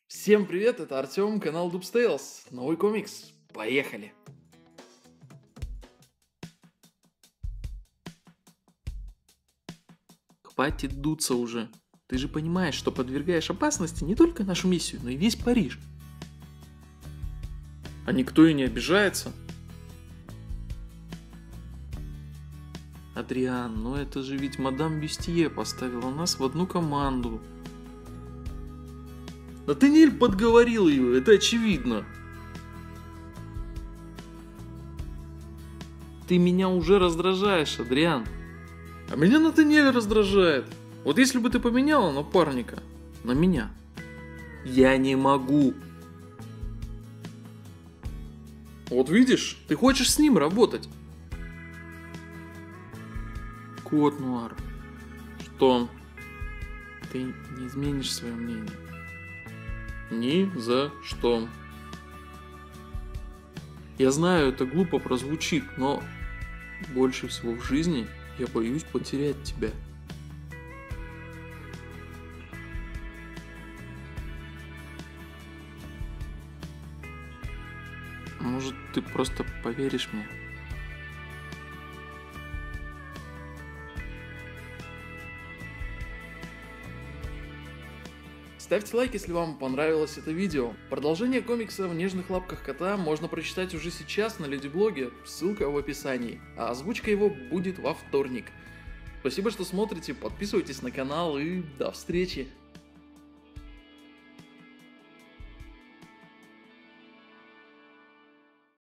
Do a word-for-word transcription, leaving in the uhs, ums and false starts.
Всем привет, это Артем, канал Dubstales. Новый комикс. Поехали! Хватит дуться уже. Ты же понимаешь, что подвергаешь опасности не только нашу миссию, но и весь Париж. А никто и не обижается. Адриан, ну это же ведь мадам Бюстье поставила нас в одну команду. Натаниэль подговорил ее, это очевидно. Ты меня уже раздражаешь, Адриан. А меня Натаниэль раздражает. Вот если бы ты поменяла напарника на меня. Я не могу. Вот видишь, ты хочешь с ним работать. Кот Нуар. Что? Ты не изменишь свое мнение. Ни за что. Я знаю, это глупо прозвучит, но больше всего в жизни я боюсь потерять тебя. Может, ты просто поверишь мне? Ставьте лайк, если вам понравилось это видео. Продолжение комикса «В нежных лапках кота» можно прочитать уже сейчас на Леди-блоге, ссылка в описании, а озвучка его будет во вторник. Спасибо, что смотрите, подписывайтесь на канал и до встречи!